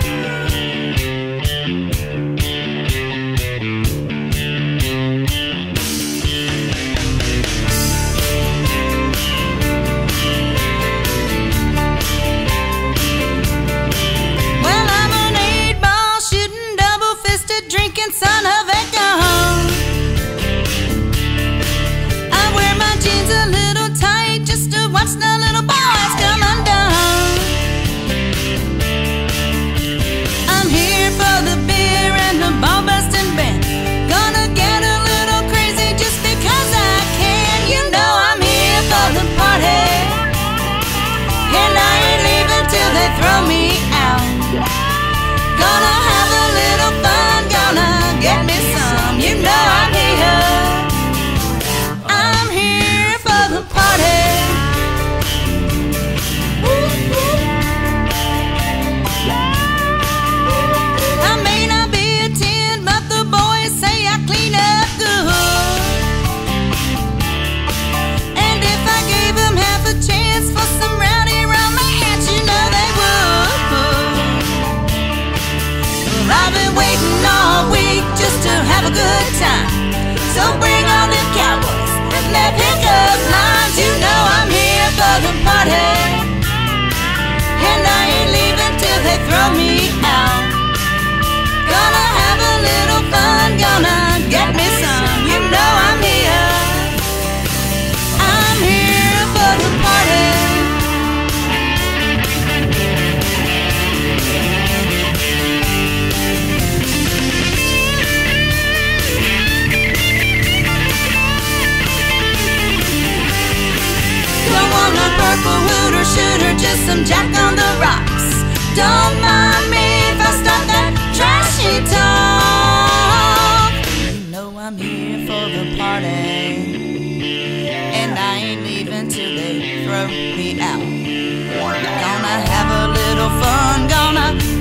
Son of a gun. I wear my jeans a little tight just to watch the little boys come undone. I'm here for the beer and the ball busting band. Gonna get a little crazy just because I can. You know I'm here for the party, and I ain't leaving till they throw me out. Gonna have a little fun, gonna get me some. You know I'm here. I'm here for the party. I may not be a 10, but the boys say I clean up good. And if I gave them half a chance for some rowdy romance, you know they would. I've been waiting all week just to have a good time. So bring on them cowboys and their pickup lines. You know I'm here for the party, and I ain't leaving till they throw me out. Gonna have a little fun, gonna get me some. You know I'm here. I'm here for the party. Purple hooter shooter, just some Jack on the rocks. Don't mind me if I start that trashy talk. You know I'm here for the party, and I ain't leaving till they throw me out. Gonna have a little fun, gonna